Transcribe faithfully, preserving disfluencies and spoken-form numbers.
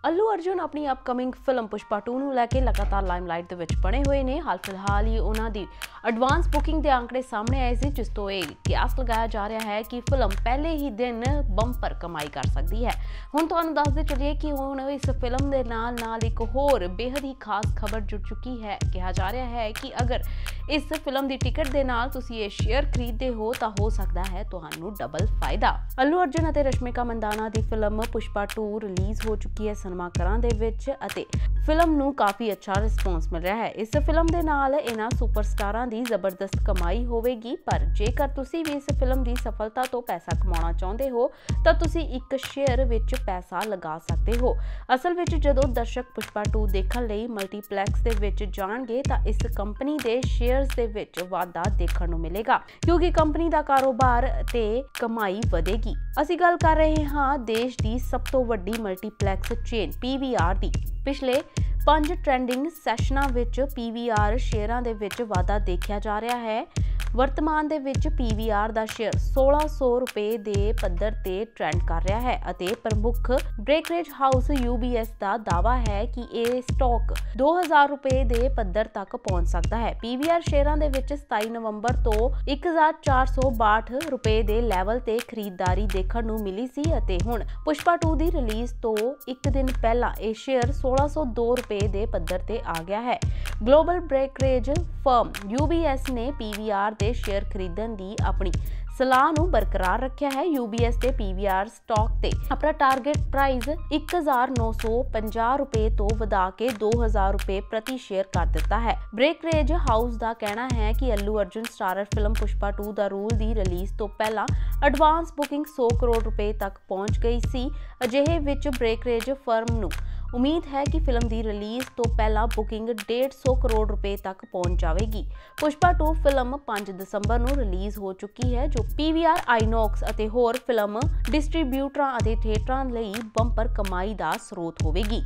ਅੱਲੂ ਅਰਜੁਨ ਆਪਣੀ upcoming film Pushpa to ਨੂੰ ਲੈ ਕੇ ਲਗਾਤਾਰ ਲਾਈਮਲਾਈਟ ਦੇ ਵਿੱਚ ਬਣੇ ਹੋਏ ਨੇ। ਹਾਲ ਫਿਲਹਾਲ ਹੀ ਉਹਨਾਂ ਦੀ ਐਡਵਾਂਸ ਬੁਕਿੰਗ ਦੇ ਅੰਕੜੇ ਸਾਹਮਣੇ ਆਏ ਸੀ, ਜਿਸ ਤੋਂ ਇਹ ਕਿਆਸ ਲਗਾਇਆ ਜਾ ਰਿਹਾ ਹੈ ਕਿ ਫਿਲਮ ਪਹਿਲੇ ਹੀ ਦਿਨ ਬੰਪਰ ਕਮਾਈ ਕਰ ਸਕਦੀ ਹੈ। ਹੁਣ ਤੁਹਾਨੂੰ ਦੱਸਦੇ ਚੱਲੀਏ ਕਿ ਹੁਣ ਇਸ ਫਿਲਮ ਦੇ ਨਾਲ ਨਾਲ ਇੱਕ ਹੋਰ ਬੇहद ਹੀ ਖਾਸ ਖਬਰ ਜੁੜ ਚੁੱਕੀ ਹੈ। ਕਿਹਾ ਜਾ ਰਿਹਾ ਹੈ ਕਿ ਅਗਰ ਇਸ ਫਿਲਮ ਦੀ ਟਿਕਟ ਦੇ ਨਾਲ ਤੁਸੀਂ ਇਹ ਸ਼ੇਅਰ ਖਰੀਦਦੇ ਹੋ ਤਾਂ ਹੋ ਸਕਦਾ ਹੈ ਤੁਹਾਨੂੰ ਡਬਲ ਫਾਇਦਾ। ਅੱਲੂ ਅਰਜੁਨ ਅਤੇ ਰਸ਼ਮਿਕਾ ਮੰਦਾਨਾ ਦੀ ਫਿਲਮ ਪੁਸ਼ਪਾ ਟੂ ਰਿਲੀਜ਼ ਹੋ ਚੁੱਕੀ ਹੈ ਸਿਨੇਮਾਘਰਾਂ ਦੇ ਵਿੱਚ ਅਤੇ ਫਿਲਮ ਨੂੰ ਕਾਫੀ ਅੱਛਾ ਰਿਸਪੌਂਸ ਮਿਲ ਰਿਹਾ ਹੈ। ਇਸ ਫਿਲਮ ਦੇ ਨਾਲ ਇਹਨਾਂ ਸੁਪਰਸਟਾਰਾਂ ਦੀ ਜ਼ਬਰਦਸਤ ਕਮਾਈ ਹੋਵੇਗੀ, ਪਰ ਜੇਕਰ ਤੁਸੀਂ ਵੀ ਇਸ ਫਿਲਮ ਦੀ ਸਫਲਤਾ ਤੋਂ ਪੈਸਾ ਕਮਾਉਣਾ ਚਾਹੁੰਦੇ ਹੋ ਤਾਂ ਤੁਸੀਂ ਇੱਕ ਸ਼ੇਅਰ ਵਿੱਚ ਪੈਸਾ ਲਗਾ ਸਕਦੇ ਹੋ। ਅਸਲ ਵਿੱਚ ਜਦੋਂ ਦਰਸ਼ਕ ਪੁਸ਼ਪਾ ਟੂ ਦੇਖਣ ਲਈ ਮਲਟੀਪਲੈਕਸ ਦੇ ਵਿੱਚ ਜਾਣਗੇ ਤਾਂ ਇਸ ਕੰਪਨੀ ਦੇ ਸ਼ੇਅਰਸ ਦੇ ਵਿੱਚ ਵਾਧਾ ਦੇਖਣ ਨੂੰ ਮਿਲੇਗਾ, ਕਿਉਂਕਿ ਕੰਪਨੀ ਦਾ ਕਾਰੋਬਾਰ ਤੇ ਕਮਾਈ ਵਧੇਗੀ। ਅਸੀਂ ਗੱਲ ਕਰ ਰਹੇ ਹਾਂ ਦੇਸ਼ ਦੀ ਸਭ ਤੋਂ ਵੱਡੀ multiplex chain P V R ਦੀ। ਪਿਛਲੇ ਪੰਜ ਟ੍ਰੈਂਡਿੰਗ ਸੈਸ਼ਨਾਂ ਵਿੱਚ ਪੀ ਵੀ ਆਰ ਸ਼ੇਅਰਾਂ ਦੇ ਵਿੱਚ ਵਾਧਾ ਦੇਖਿਆ ਜਾ ਰਿਹਾ ਹੈ। ਵਰਤਮਾਨ ਦੇ ਵਿੱਚ ਪੀ ਵੀ ਆਰ ਦਾ ਸ਼ੇਅਰ ਸੋਲਾਂ ਸੌ ਰੁਪਏ ਦੇ ਪੱਧਰ ਤੇ ਟ੍ਰੈਂਡ ਕਰ ਰਿਹਾ ਹੈ ਅਤੇ ਪ੍ਰਮੁੱਖ brokerage house U B S ਦਾ ਦਾਅਵਾ ਹੈ ਕਿ ਇਹ ਸਟਾਕ ਦੋ ਹਜ਼ਾਰ ਰੁਪਏ ਦੇ ਪੱਧਰ ਤੱਕ ਪਹੁੰਚ ਸਕਦਾ ਹੈ। ਪੀ ਵੀ ਆਰ ਸ਼ੇਅਰਾਂ ਦੇ ਵਿੱਚ ਸਤਾਈ ਨਵੰਬਰ ਤੋਂ ਇੱਕ ਹਜ਼ਾਰ ਚਾਰ ਸੌ ਬਾਹਠ ਰੁਪਏ ਦੇ ਲੈਵਲ ਤੇ ਖਰੀਦਦਾਰੀ ਦੇਖਣ ਨੂੰ ਮਿਲੀ ਸੀ ਅਤੇ ਹੁਣ ਪੁਸ਼ਪਾ ਟੂ ਦੀ ਰਿਲੀਜ਼ ਤੋਂ ਇੱਕ ਦਿਨ ਪਹਿਲਾਂ ਇਹ ਸ਼ੇਅਰ ਸੋਲਾਂ ਸੌ ਦੋ ਰੁਪਏ ਦੇ ਪੱਧਰ ਤੇ ਆ ਗਿਆ ਹੈ। Global brokerage firm U B S ਨੇ ਪੀ ਵੀ ਆਰ ਦੇ ਸ਼ੇਅਰ ਖਰੀਦਣ ਦੀ ਆਪਣੀ ਸਲਾਹ ਨੂੰ ਬਰਕਰਾਰ ਰੱਖਿਆ ਹੈ। ਯੂ ਬੀ ਐਸ ਦੇ ਪੀ ਵੀ ਆਰ ਸਟਾਕ ਤੇ ਆਪਣਾ ਟਾਰਗੇਟ ਪ੍ਰਾਈਸ ਇੱਕ ਹਜ਼ਾਰ ਨੌ ਸੌ ਪੰਜਾਹ ਰੁਪਏ ਤੋਂ ਵਧਾ ਕੇ ਦੋ ਹਜ਼ਾਰ ਰੁਪਏ ਪ੍ਰਤੀ ਸ਼ੇਅਰ ਕਰ ਦਿੱਤਾ ਹੈ। ਬ੍ਰੇਕਰੇਜ ਹਾਊਸ ਦਾ ਕਹਿਣਾ ਹੈ ਕਿ Allu Arjun starrer film Pushpa two the rule ਦੀ ਰਿਲੀਜ਼ ਤੋਂ ਪਹਿਲਾਂ ਐਡਵਾਂਸ ਬੁਕਿੰਗ ਸੌ ਕਰੋੜ ਰੁਪਏ ਤੱਕ ਪਹੁੰਚ ਗਈ ਸੀ। ਅਜਿਹੇ ਵਿੱਚ ਬ੍ਰੇਕਰੇਜ ਫਰਮ ਨੂੰ ਉਮੀਦ ਹੈ ਕਿ ਫਿਲਮ ਦੀ ਰਿਲੀਜ਼ ਤੋਂ ਪਹਿਲਾਂ ਬੁਕਿੰਗ ਡੇਢ ਸੌ ਕਰੋੜ ਰੁਪਏ ਤੱਕ ਪਹੁੰਚ ਜਾਵੇਗੀ। ਪੁਸ਼ਪਾ ਟੂ ਫਿਲਮ ਪੰਜ ਦਸੰਬਰ ਨੂੰ ਰਿਲੀਜ਼ ਹੋ ਚੁੱਕੀ ਹੈ, ਜੋ ਪੀ ਵੀ ਆਰ, ਆਈਨੌਕਸ ਅਤੇ ਹੋਰ ਫਿਲਮ ਡਿਸਟ੍ਰੀਬਿਊਟਰਾਂ ਅਤੇ ਥੀਏਟਰਾਂ ਲਈ ਬੰਪਰ ਕਮਾਈ ਦਾ ਸਰੋਤ ਹੋਵੇਗੀ।